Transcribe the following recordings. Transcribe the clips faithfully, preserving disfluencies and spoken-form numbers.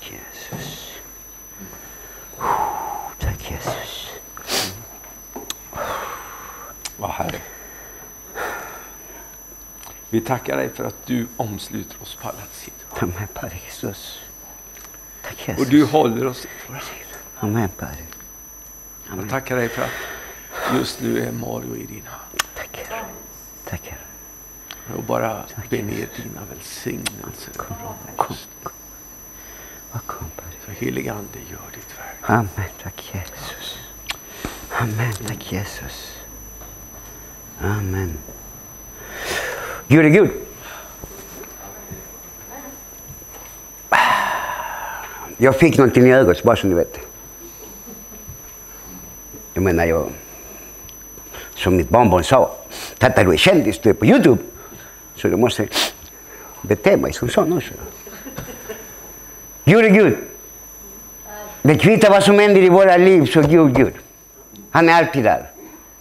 Jesus. Tack Jesus. Vad Herre. Vi tackar dig för att du omsluter oss på alla sidor. Amen, Padre Jesus. Tack Jesus. Och du håller oss i våra liv. Amen, Padre. Amen. Jag tackar dig för att just nu är Mario i dina hand. Tack Herre. Tack Herre. Och bara be ner dina välsignelser. Kom, kom, kom. Kom, Padre. Så heliga Ande, gör ditt verk. Amen, tack Jesus. Amen, tack Jesus. Amen. Gud är Gud. Jag fick någonting i ögat, bara så ni vet. Jag menar, jag, som mitt barnbarn sa, tatta du är kändis, du är på YouTube. Så du måste bete mig som sån också. Gud är Gud. Det kvittar vad som händer i våra liv, så Gud, Gud. Han är alltid där.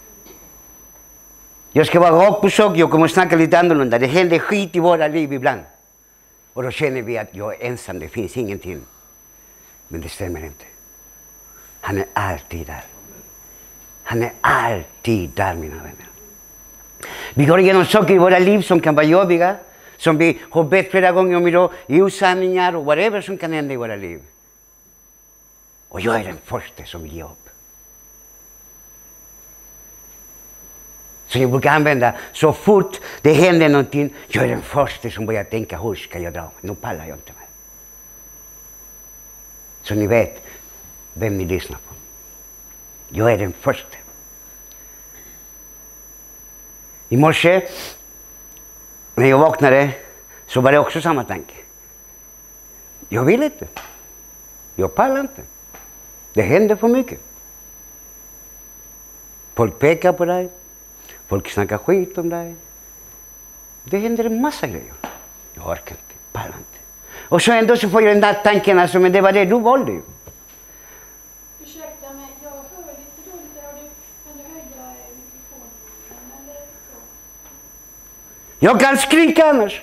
Jag ska vara rakt på sak, jag kommer att snacka lite annorlunda. Det händer skit i våra liv ibland. Och då känner vi att jag är ensam, det finns ingenting. Men det stämmer inte. Han är alltid där. Han är alltid där, mina vänner. Vi går igenom saker i våra liv som kan vara jobbiga. Som vi har bett flera gånger om idag. Osanningar och whatever som kan hända i våra liv. Och jag är den första som vill ge upp. Så jag brukar använda, så fort det händer någonting, jag är den första som börjar tänka, hur ska jag dra? Nu pallar jag inte mer. Så ni vet vem ni lyssnar på. Jag är den första. I morse, när jag vaknade, så var det också samma tanke. Jag vill inte. Jag pallar inte. Det händer för mycket. Folk pekar på dig. Folk snackar skit om dig. Det händer en massa grejer. Jag orkar inte, pallar inte. Och så ändå så får jag den där tanken, alltså, men det var det du valde ju. Ursäkta mig, jag hör lite dåligt där. Du, kan du höja mikrofonen eller så? Jag kan skrika annars.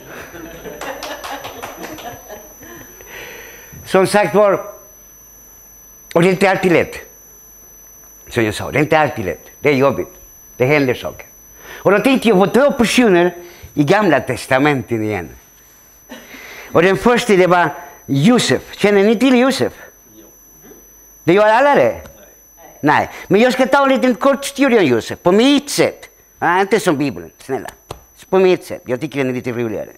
Som sagt var, och det är inte alltid lätt. Som jag sa, det är inte alltid lätt. Det är jobbigt. Det händer saker. Och då tänkte jag på två personer i Gamla Testamentet igen. Och den första, det var Josef. Känner ni till Josef? Det gör alla det? Nej. Nej. Men jag ska ta en liten kort studie om Josef. På mitt sätt. Ah, inte som Bibeln, snälla. På mitt sätt. Jag tycker den är lite roligare.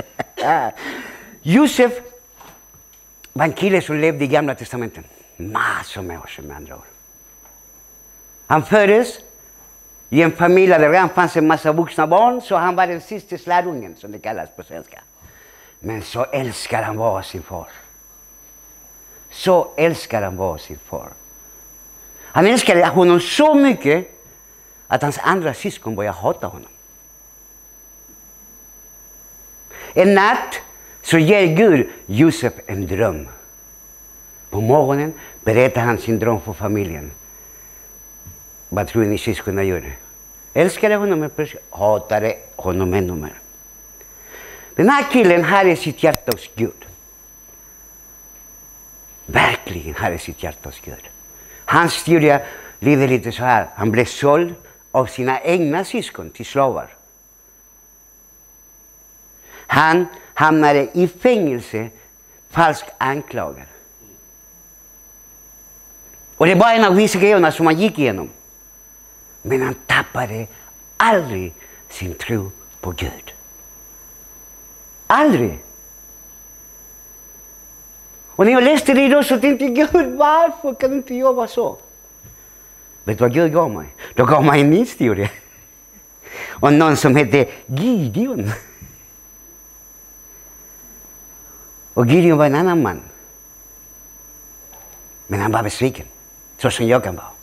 Josef var en kille som levde i Gamla Testamentet. Massor med år sedan, med andra år. Han föddes i en familj där det redan fanns en massa vuxna barn, så han var den sista slädungen, som det kallas på svenska. Men så älskar han vara sin far. Så älskar han vara sin far. Han älskade honom så mycket att hans andra syskon började hata honom. En natt så ger Gud Josef en dröm. På morgonen berättar han sin dröm för familjen. Vad tror ni syskonen gjorde? Älskade honom, men plötsligt hatade honom ännu mer. Den här killen hade sitt hjärta hos Gud. Verkligen hade sitt hjärta hos Gud. Hans studie lider lite så här. Han blev såld av sina egna syskon till slavar. Han hamnade i fängelse, falskt anklagad. Och det var en av vissa grejerna som han gick igenom. Men han tappade aldrig sin tro på Gud. Aldrig. Och när jag läste det idag så tänkte jag, Gud, varför kan inte jag vara så? Vet du vad Gud gav mig? Då gav mig en historia. Och någon som hette Gideon. Och Gideon var en annan man. Men han var besviken. Så som jag kan vara.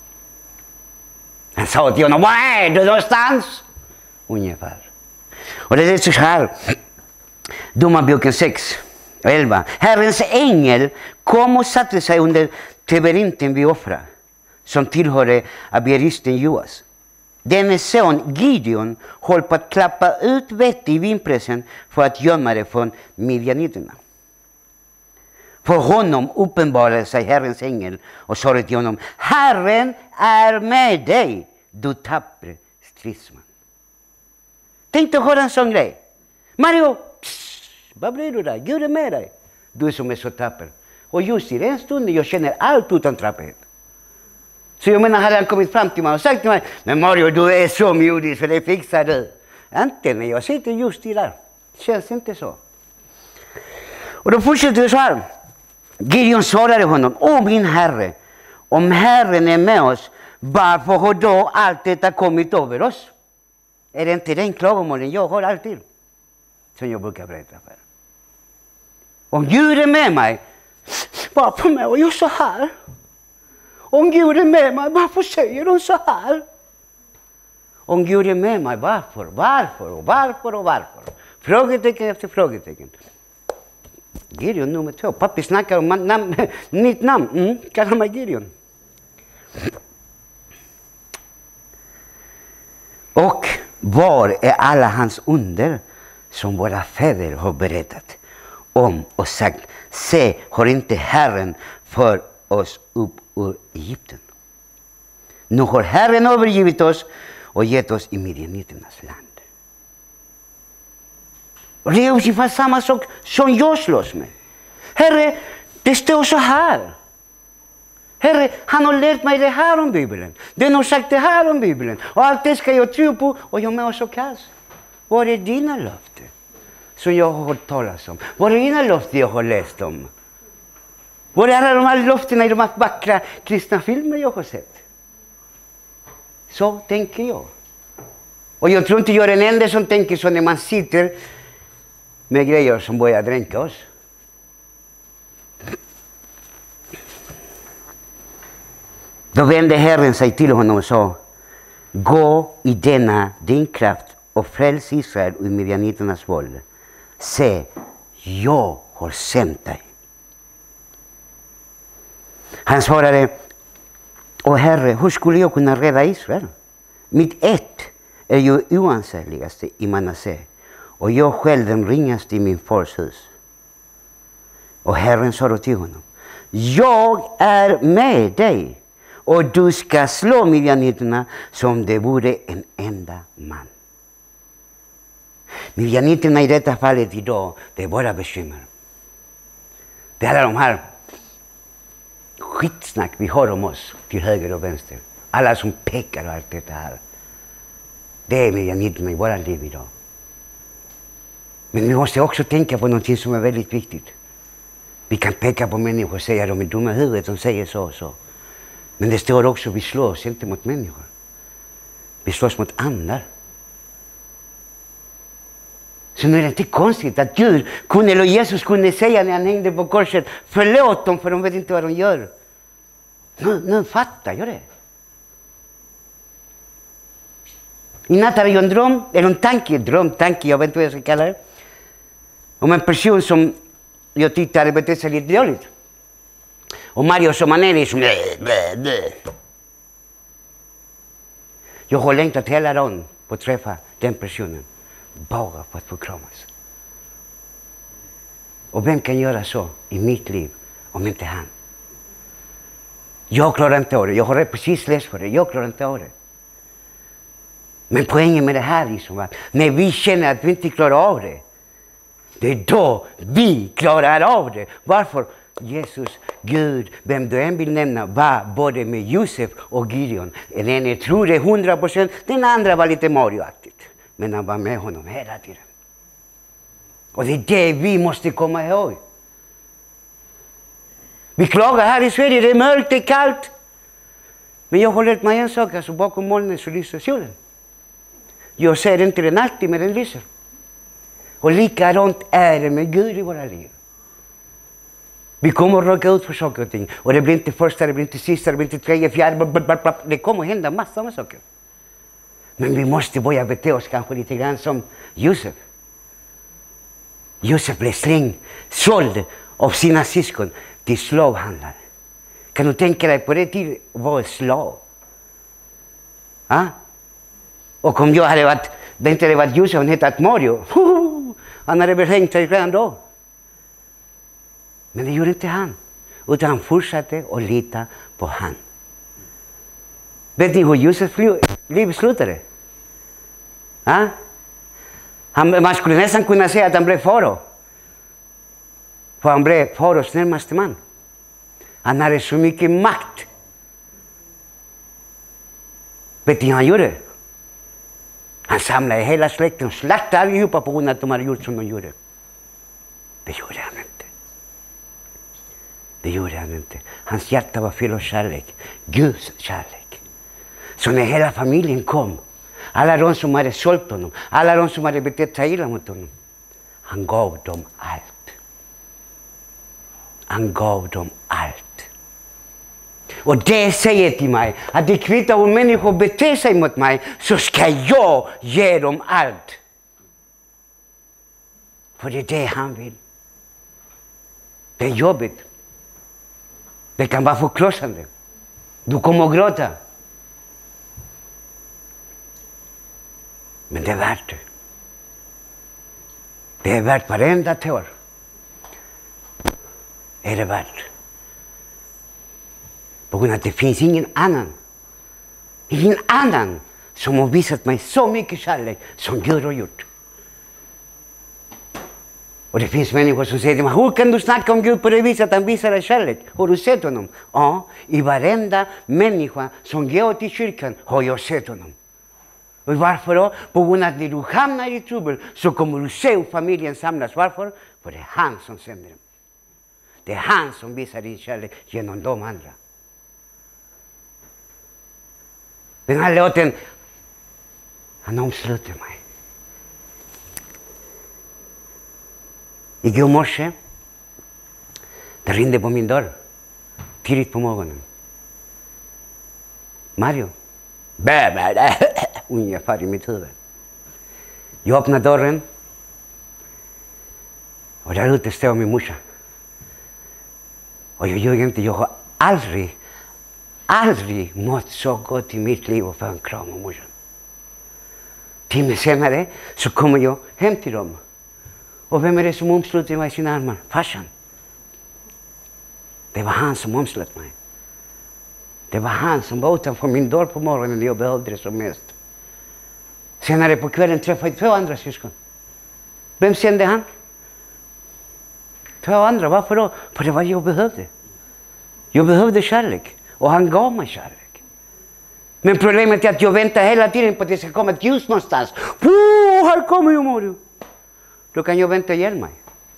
Han sa till honom, var är du någonstans? Ungefär. Och det är så här. Domarboken sex och elva. Herrens ängel kom och satte sig under teberinten vid Ofra, som tillhörde abieristen Joas. Dennes son Gideon höll på att klappa ut vett i vinpressen för att gömma det från midjaniterna. För honom uppenbarade sig Herrens ängel och sa till honom: Herren är med dig, du tappre stridsman. Tänk dig att höra en sån grej. Mario, pss, vad blir du där? Gud är med dig. Du som är så tapper. Och just i den stunden jag känner allt utan trappighet. Så jag menar, hade han kommit fram till mig och sagt till mig: men Mario, du är så modig så det fixar du. Inte när jag sitter just i där. Känns inte så. Och då fortsätter det så här. Gideon svarade honom: Åh min herre, om Herren är med oss, varför har då allt detta kommit över oss? Är det inte den klagomålen jag har alltid? Som jag brukar berätta för. Om Gud är med mig, varför med och jag så här? Om Gud är med mig, varför säger de så här? Om Gud är med mig, varför? Varför och varför och varför? Frågetecken efter frågetecken. Gideon nummer två. Pappi snackar om namn, nytt namn. Mm, kallar mig Gideon. Och var är alla hans under som våra fäder har berättat om och sagt: se, har inte Herren för oss upp ur Egypten? Nu har Herren övergivit oss och gett oss i midjaniternas land. Och det är ungefär samma sak som jag slåss med. Herre, det står så här. Herre, han har lärt mig det här om Bibeln. Den har sagt det här om Bibeln. Och allt det ska jag tro på. Och jag mår så kass. Var är dina löften som jag har hört talas om? Var är dina löften jag har läst om? Var är alla de här löftena i de här vackra kristna filmer jag har sett? Så tänker jag. Och jag tror inte jag är den enda som tänker så när man sitter med grejer som börjar dränka oss. Då vände Herren sig till honom och sa: gå i denna din kraft och fräls Israel ur midjaniternas våld. Se, jag har sänt dig. Han svarade: Åh Herre, hur skulle jag kunna rädda Israel? Mitt ett är ju oansägligaste i Manasse, och jag själv den ringaste i min fars hus. Och Herren sa då till honom: jag är med dig, och du ska slå midjaniterna som det vore en enda man. Midjaniterna i detta fallet idag, det är bara bekymmer. Det är alla de här skitsnack vi har om oss till höger och vänster. Alla som pekar och allt detta här. Det är midjaniterna i våra liv idag. Men vi måste också tänka på något som är väldigt viktigt. Vi kan peka på människor och säga att de är dumma i huvudet, de säger så och så. Men det står också att vi slås inte mot människor. Vi slås mot andar. Så nu är det inte konstigt att Gud kunde, eller Jesus kunde säga när han hängde på korset: förlåt dem för de vet inte vad de gör. Nu, nu fattar jag det. I natt hade jag en dröm, eller en tanke, dröm, tanke, jag vet inte vad jag ska kalla det. Om en person som jag tyckte hade betett sig lite dåligt. Och Mario som han är liksom... Jag har längtat hela dagen på att träffa den personen. Bara för att få kramas. Och vem kan göra så i mitt liv om inte han? Jag klarar inte av det. Jag har precis läst för det. Jag klarar inte av det. Men poängen med det här liksom var att när vi känner att vi inte klarar av det, det är då vi klarar av det. Varför? Jesus, Gud, vem du än vill nämna, var både med Josef och Gideon. Den ene trodde hundra procent, den andra var lite Mario-aktigt. Men han var med honom hela tiden. Och det är det vi måste komma ihåg. Vi klagar här i Sverige, det är mörkt, det är kallt. Men jag har lärt mig en sak, alltså bakom molnen så lyser solen. Jag ser inte den alltid, men den lyser. Och likadant är det med Gud i våra liv. Vi kommer att råka ut för saker och ting. Och det blir inte första, det blir inte sista, det blir inte tredje, fjärde. Blablabla. Det kommer att hända massor med saker. Men vi måste börja bete oss kanske lite grann som Josef. Josef blev slängd, såld av sina syskon till slavhandlare. Kan du tänka dig på det tid att vara slav? Ja? Och om jag hade varit, det inte hade varit Josef, han hette Mario. Han hade väl hängt sig redan då. Men det gjorde inte han. Utan han fortsatte att lita på han. Vet ni hur Josefs liv slutade? Ja? Han, man skulle nästan kunna säga att han blev farao. För han blev faraos närmaste man. Han hade så mycket makt. Vet ni vad han gjorde? Han samlade hela släkten och slaktade allihopa på grund av att de hade gjort som de gjorde. Det gjorde han inte. Det gjorde han inte. Hans hjärta var fyllt av kärlek. Guds kärlek. Så när hela familjen kom, alla de som hade sålt honom, alla de som hade betett sig illa mot honom, han gav dem allt. Han gav dem allt. Och det säger till mig att det kvittar hur människor beter sig mot mig, så ska jag ge dem allt. För det är det han vill. Det är jobbigt. Det kan vara förkrossande. Du kommer att gråta. Men det är värt det. Det är värt varenda tår. Är det värt. På grund av att det finns ingen annan. Ingen annan som har visat mig så mycket kärlek som Gud har gjort. Och det finns människor som säger till mig, hur kan du snacka om Gud på det viset att han visar dig kärlek? Har du sett honom? Ja, i varenda människa som går till kyrkan har jag sett honom. Och varför då? På grund av att när du hamnar i trubbel så kommer du se hur familjen samlas. Varför? För det är han som sänder dem. Det är han som visar din kärlek genom de andra. Den här låten, han omsluter mig. Igår morse, det ringde på min dörr. Tidigt på morgonen. Mario. Bä, bä, bä. Ungefär i mitt huvud. Jag öppnar dörren. Och där ute står min morsa. Och jag ljuger inte, jag har aldrig, aldrig mått så gott i mitt liv och få en kram av morsan. Timme senare så kommer jag hem till dem. Och vem är det som omsluter mig i sina armar? Farsan. Det var han som omslöt mig. Det var han som var utanför min dörr på morgonen när jag behövde det som mest. Senare på kvällen träffade jag två andra syskon. Vem kände han? Två andra, varför då? För det var jag behövde. Jag behövde kärlek. Och han gav mig kärlek. Men problemet är att jag väntar hela tiden på att det ska komma ett ljus någonstans. Puh, här kommer jag, Mario. Då kan jag vänta igen mig.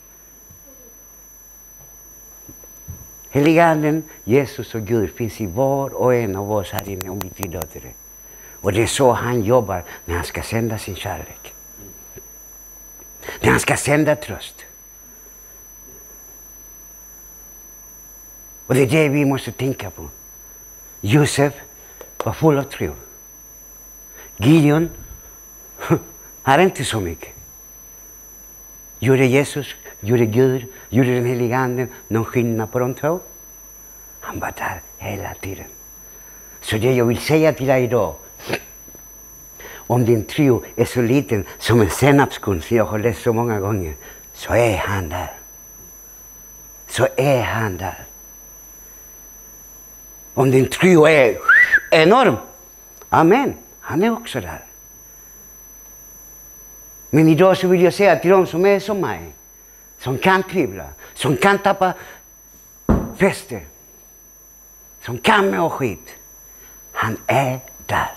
Heliga anden, Jesus och Gud finns i var och en av oss här inne om vi tillåter det. Och det är så han jobbar när han ska sända sin kärlek. När han ska sända tröst. Och det är det vi måste tänka på. Josef var full av tro. Gideon hade inte så mycket. Gjorde Jesus, gjorde Gud, gjorde den heliga anden någon skillnad på de två? Han var där hela tiden. Så det jag vill säga till dig idag, om din tro är så liten som en senapskorn som jag har läst så många gånger, så är han där. Så är han där. Om din tro är enorm, amen, han är också där. Men idag så vill jag säga till dem som är som mig, som kan tvivla, som kan tappa fäste, som kan må skit. Han är där.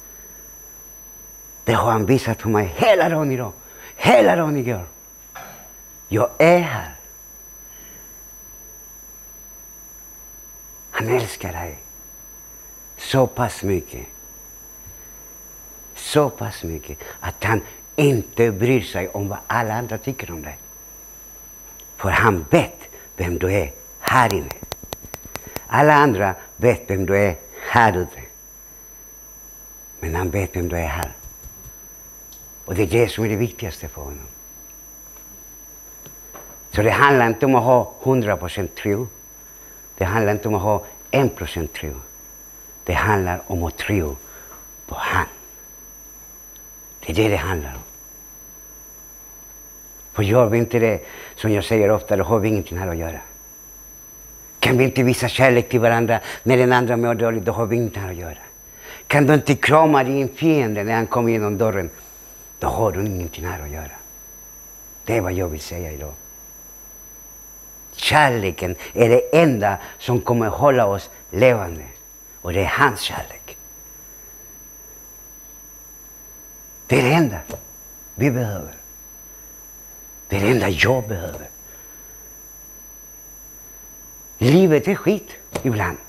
Det har han visat för mig hela dagen idag, hela dagen igår. Jag är här. Han älskar dig så pass mycket. Så pass mycket att han inte bryr sig om vad alla andra tycker om dig. För han vet vem du är här inne. Alla andra vet vem du är här ute. Men han vet vem du är här. Och det är det som är det viktigaste för honom. Så det handlar inte om att ha hundra procent tro. Det handlar inte om att ha en procent tro. Det handlar om att tro på han. Det är det det handlar om. För gör vi inte det, som jag säger ofta, då har vi ingenting här att göra. Kan vi inte visa kärlek till varandra när den andra mår dåligt? Då har vi inte att göra. Kan du inte krama din fiende när han kommer genom dörren? Då har du ingenting här att göra. Det är vad jag vill säga idag. Kärleken är det enda som kommer hålla oss levande. Och det är hans kärlek. Det är det enda vi behöver. Det är det enda jag behöver. Livet är skit ibland.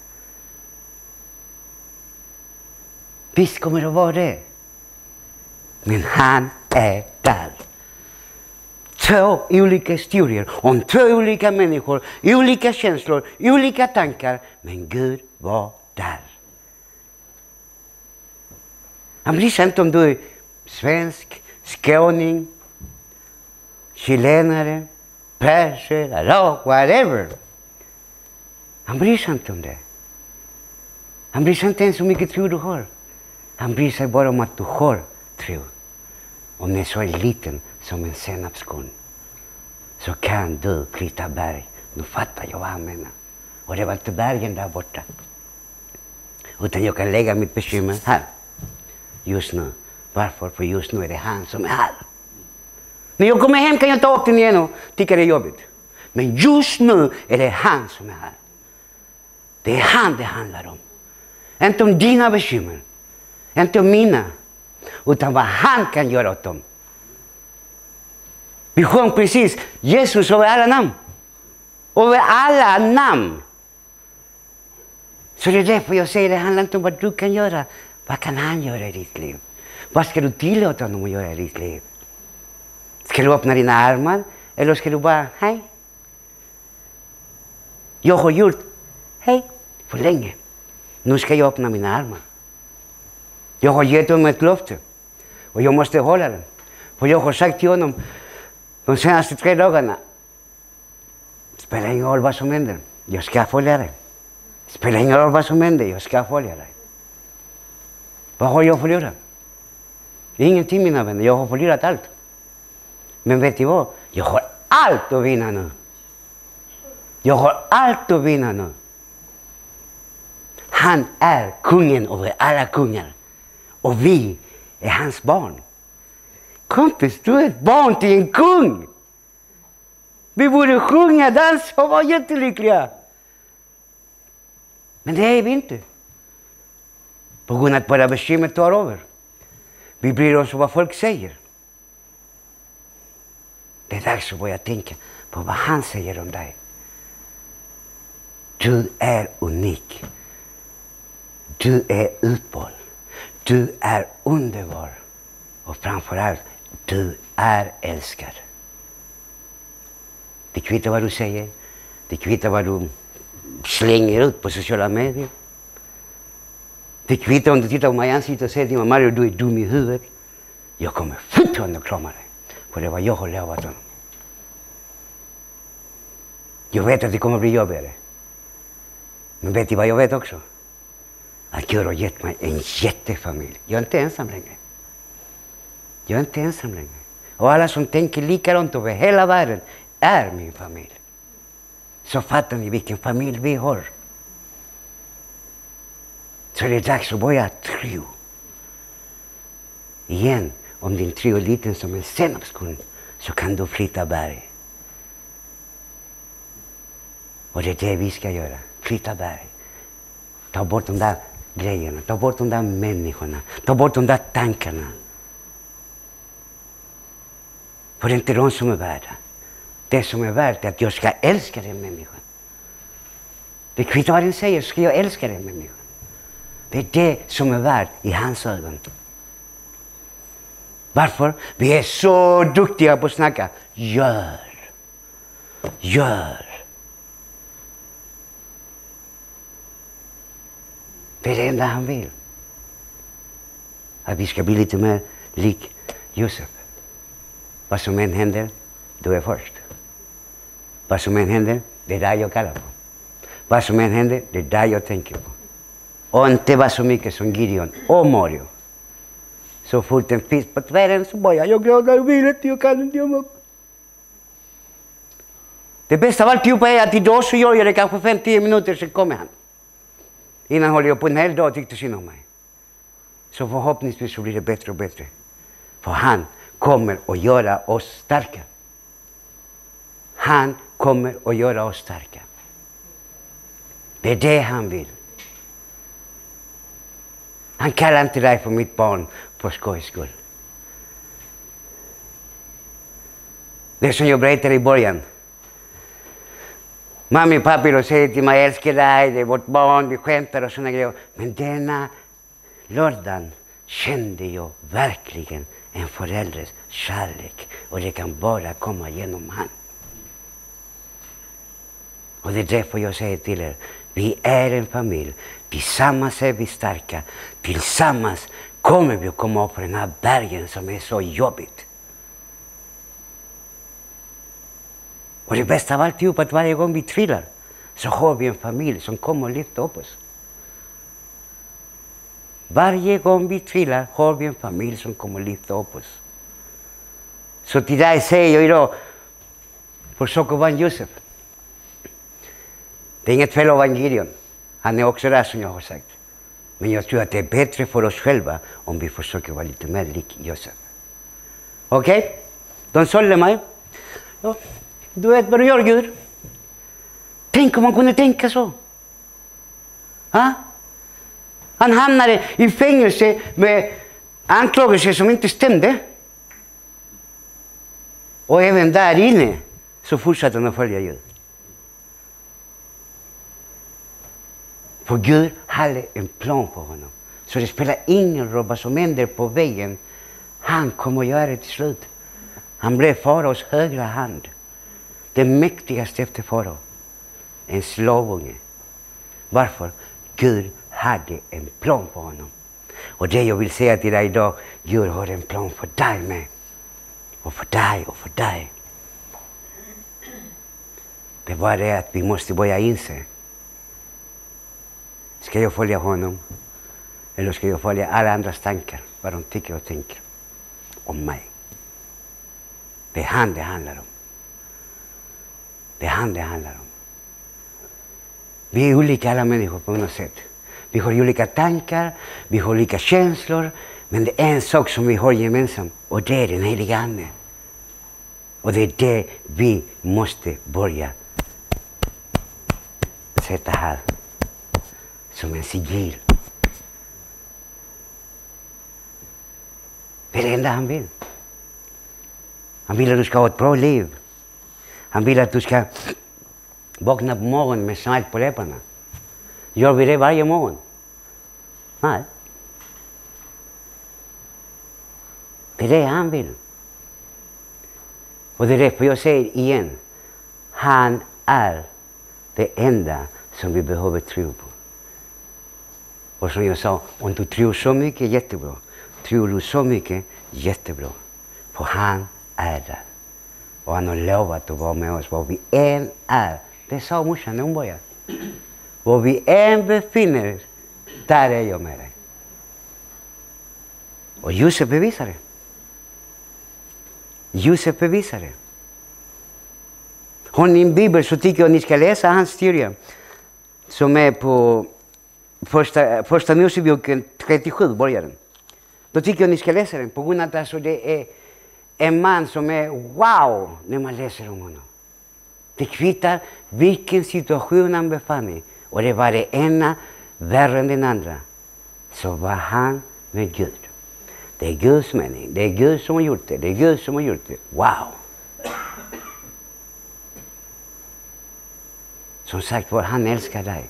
Visst kommer det vara det. Men han är där. Två olika historier om två olika människor, olika känslor, olika tankar. Men Gud var där. Han bryr sig inte om du är svensk, skåning, chilenare, perser, arab, whatever. Han bryr sig inte om det. Han bryr sig inte ens hur mycket tro du har. Han bryr sig bara om att du har tro. Om det så är liten som en senapskorn, så kan du flytta berg. Nu fattar jag vad han menar. Och det var inte bergen där borta. Utan jag kan lägga mitt bekymmer här. Just nu. Varför? För just nu är det han som är här. När jag kommer hem kan jag ta upp den igen och tycka det är jobbigt. Men just nu är det han som är här. Det är han det handlar om. Inte om dina bekymmer. Inte om mina. Utan vad han kan göra åt dem. Vi sjöng precis Jesus över alla namn. Över alla namn. Så det är därför jag säger det handlar inte om vad du kan göra. Vad kan han göra i ditt liv? Vad ska du tillåta honom att göra i ditt liv? Ska du öppna dina armar? Eller ska du bara, hej? Jag har gjort, hej, för länge. Nu ska jag öppna mina armar. Jag har gett honom ett löfte. Och jag måste hålla den. För jag har sagt till honom de senaste tre dagarna. Spelar ingen roll vad som händer. Jag ska följa dig. Spelar ingen roll vad som händer. Jag ska följa dig. Vad har jag förlorat? Ingenting, mina vänner. Jag har förlorat allt. Men vet du vad? Jag har allt att vinna nu. Jag har allt att vinna nu. Han är kungen över alla kungar. Och vi är hans barn. Kompis, du är ett barn till en kung. Vi borde sjunga, dansa och vara jättelyckliga. Men det är vi inte. På grund av att bara bekymret tar över. Vi bryr oss om vad folk säger. Det är dags att börja tänka på vad han säger om dig. Du är unik. Du är utvald. Du är underbar. Och framförallt, du är älskad. Det kvittar vad du säger. Det kvittar vad du slänger ut på sociala medier. Det kvittar om du tittar på mig i ansiktet och säger till mig, Mario, du är dum i huvudet. Jag kommer fortfarande att krama dig. För det var jag har lovat honom. Jag vet att det kommer att bli jobbigare. Men vet du vad jag vet också? Att Gud har gett mig en jättefamilj. Jag är inte ensam längre. Jag är inte ensam längre. Och alla som tänker likadant över hela världen är min familj. Så fattar ni vilken familj vi har. Så det är dags att börja tro. Igen, om din tro är liten som en senapskorn så kan du flytta berg. Och det är det vi ska göra. Flytta berg. Ta bort de där grejerna. Ta bort de där människorna. Ta bort de där tankarna. För det är inte de som är värda. Det som är värt är att jag ska älska den människan. Det kvittar vad den säger, ska jag älska den människan. Det är det som är värt i hans ögon. Varför? Vi är så duktiga på att snacka. Gör. Gör. Det är det enda han vill. Att vi ska bli lite mer lik Josef. Vad som än händer, du är först. Vad som än händer, det är där jag kallar på. Vad som än händer, det är där jag tänker på. Och inte var så mycket som Gideon och Mario. Så fort en fisk på tvären så börjar jag gråta och vill inte, jag kan inte gömma upp. Det bästa av alltihopa är att idag så gör jag det kanske fem till tio minuter, så kommer han. Innan håller jag på en hel dag och tyckte synd om mig. Så förhoppningsvis så blir det bättre och bättre. För han kommer att göra oss starka. Han kommer att göra oss starka. Det är det han vill. Han kallar inte dig för mitt barn på skojs skull. Det som jag berättade i början. Mamma och pappa då säger till mig, jag älskar dig, det är vårt barn, vi skämtar och såna grejer. Men denna lördagen kände jag verkligen en förälders kärlek. Och det kan bara komma genom han. Och det är därför jag säger till er, vi är en familj. Tillsammans är vi starka. Tillsammans kommer vi att komma upp på den här bergen som är så jobbigt. Och det bästa av alltihop är att varje gång vi trillar så har vi en familj som kommer att lyfta upp oss. Varje gång vi trillar har vi en familj som kommer att lyfta upp oss. Så till dig säger jag idag, försök att vara en Josef. Det är inget fel av en Gideon. Han är också där som jag har sagt. Men jag tror att det är bättre för oss själva om vi försöker vara lite mer lik Josef. Okej? Okay? De sålde mig. Ja, du vet vad du gör, Gud. Tänk om man kunde tänka så. Ha? Han hamnade i fängelse med anklagelser som inte stämde. Och även där inne så fortsatte han att följa Gud. För Gud hade en plan för honom. Så det spelar ingen roll vad som händer på vägen. Han kommer att göra det till slut. Han blev faraos högra hand. Det mäktigaste efter farao. En slavunge. Varför? Gud hade en plan för honom. Och det jag vill säga till dig idag. Gud har en plan för dig med. Och för dig och för dig. Det var det att vi måste börja inse. Ska jag följa honom? Eller ska jag följa alla andras tankar? Vad de tycker och tänker om mig. Det är han det handlar om. Det är han det handlar om. Vi är olika alla människor på något sätt. Vi har olika tankar, vi har olika känslor. Men det är en sak som vi har gemensamt. Och det är den heliga ande. Och det är det vi måste börja sätta här. Som en sigill. Det är det enda han vill. Han vill att du ska ha ett bra liv. Han vill att du ska vakna på morgonen med smile på läpparna. Gör vi det varje morgon? Nej. Det är det han vill. Och det är därför jag säger igen. Han är det enda som vi behöver tro på. Och som jag sa, om du tror så mycket, jättebra. Tror du så mycket, jättebra. För han är där. Och han har lovat att vara med oss var vi än är. Det sa morsan när hon började. Var vi än befinner oss, där är jag med dig. Och Josef bevisar det. Josef bevisar det. Har ni en bibel så tycker jag att ni ska läsa hans historia. Som är på första, första Moseboken trettiosju börjar den. Då tycker jag att ni ska läsa den. På grund av att alltså det är en man som är wow när man läser om honom. Det kvittar vilken situation han befann i. Och det var det ena värre än den andra. Så var han med Gud. Det är Guds mening. Det är Gud som har gjort det. Det är Gud som har gjort det. Wow! Som sagt var, han älskar dig.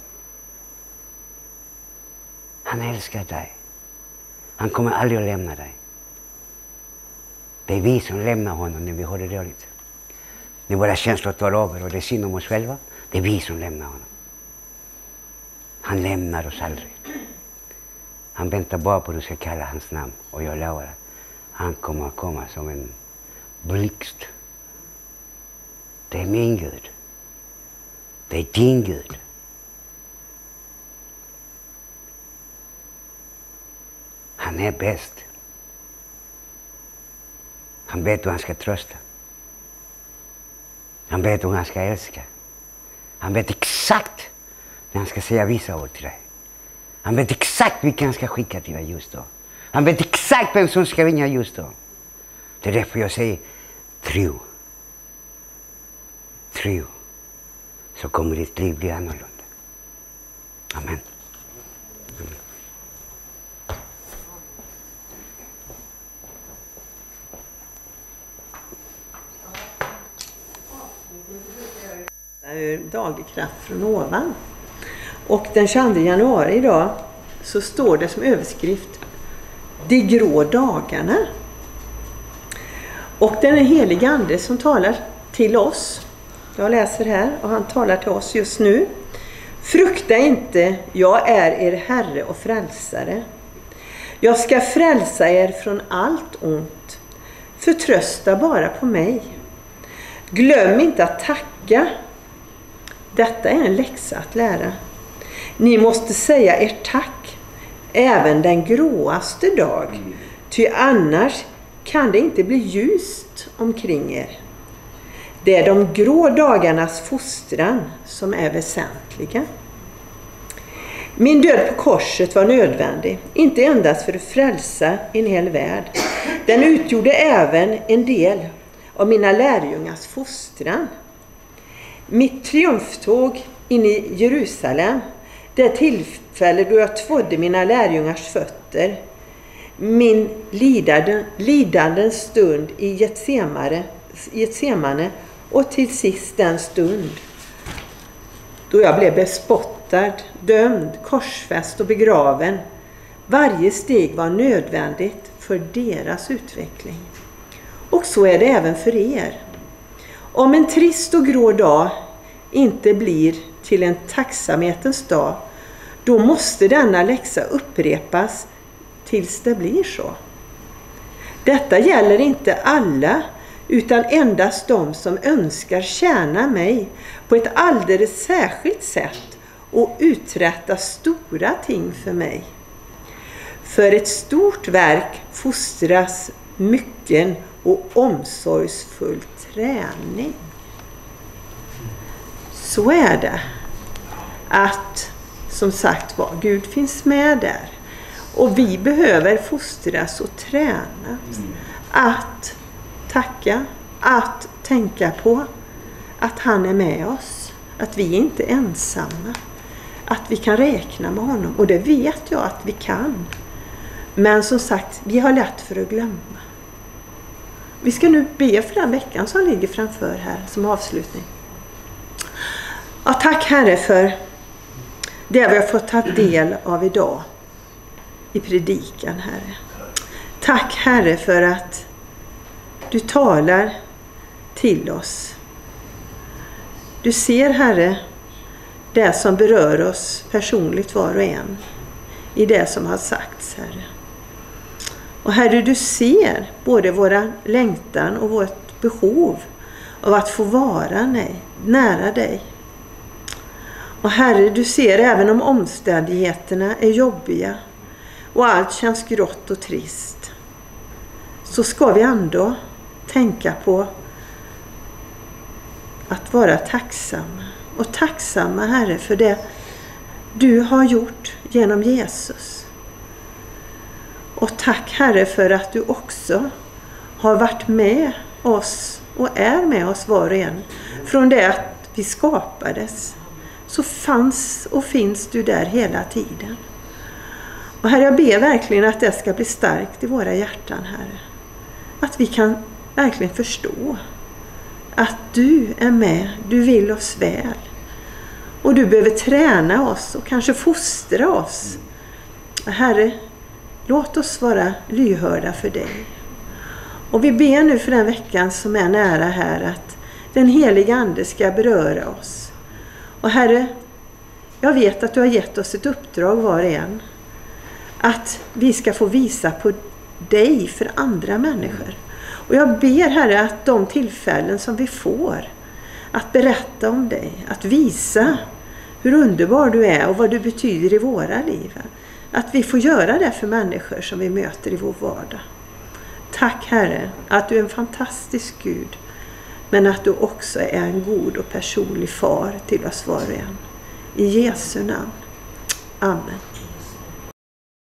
Han älskar dig. Han kommer aldrig att lämna dig. Det är vi som lämnar honom när vi har det dåligt. När våra känslor tar över och det är synd om oss själva. Det är vi som lämnar honom. Han lämnar oss aldrig. Han väntar bara på att du ska kalla hans namn. Och jag lovar att han kommer att komma som en blixt. Det är min Gud. Det är din Gud. Han är bäst. Han vet hur han ska trösta. Han vet hur han ska älska. Han vet exakt när han ska säga vissa ord till dig. Han vet exakt vilka han ska skicka till dig just då. Han vet exakt vem som ska ringa just då. Det är därför jag säger tro. Tro. Så kommer ditt liv bli annorlunda. Amen. Daglig kraft från ovan. Och den tjugoandra januari idag så står det som överskrift De grå dagarna. Och den är helig ande som talar till oss. Jag läser här och han talar till oss just nu. Frukta inte, jag är er Herre och frälsare. Jag ska frälsa er från allt ont. Förtrösta bara på mig. Glöm inte att tacka. Detta är en läxa att lära. Ni måste säga er tack även den gråaste dag. Ty annars kan det inte bli ljust omkring er. Det är de grå dagarnas fostran som är väsentliga. Min död på korset var nödvändig, inte endast för att frälsa en hel värld. Den utgjorde även en del av mina lärjungars fostran. Mitt triumftåg in i Jerusalem, det tillfälle då jag tvådde mina lärjungars fötter, min lidande, lidandens stund i Getsemane, Getsemane och till sist den stund då jag blev bespottad, dömd, korsfäst och begraven. Varje steg var nödvändigt för deras utveckling. Och så är det även för er. Om en trist och grå dag inte blir till en tacksamhetens dag, då måste denna läxa upprepas tills det blir så. Detta gäller inte alla, utan endast de som önskar tjäna mig på ett alldeles särskilt sätt och uträtta stora ting för mig. För ett stort verk fostras mycken och omsorgsfull träning. Så är det att, som sagt var, Gud finns med där. Och vi behöver fostras och tränas att tacka, att tänka på att han är med oss, att vi inte är ensamma, att vi kan räkna med honom. Och det vet jag att vi kan. Men som sagt, vi har lätt för att glömma. Vi ska nu be för den veckan som ligger framför här som avslutning. Ja, tack Herre för det vi har fått ta del av idag i predikan, Herre. Tack Herre för att du talar till oss. Du ser, Herre, det som berör oss personligt var och en i det som har sagts, Herre. Och Herre, du ser både våra längtan och vårt behov av att få vara nära dig. Och Herre, du ser även om omständigheterna är jobbiga och allt känns grått och trist, så ska vi ändå tänka på att vara tacksamma. Och tacksamma, Herre, för det du har gjort genom Jesus. Och tack, Herre, för att du också har varit med oss och är med oss var och en. Från det att vi skapades så fanns och finns du där hela tiden. Och Herre, jag ber verkligen att det ska bli starkt i våra hjärtan, Herre. Att vi kan verkligen förstå att du är med, du vill oss väl. Och du behöver träna oss och kanske fostra oss. Herre, låt oss vara lyhörda för dig. Och vi ber nu för den veckan som är nära här att den heliga ande ska beröra oss. Och Herre, jag vet att du har gett oss ett uppdrag var och en. Att vi ska få visa på dig för andra människor. Och jag ber, Herre, att de tillfällen som vi får att berätta om dig, att visa hur underbar du är och vad du betyder i våra liv, att vi får göra det för människor som vi möter i vår vardag. Tack, Herre, att du är en fantastisk Gud. Men att du också är en god och personlig far till oss var och en. I Jesu namn. Amen.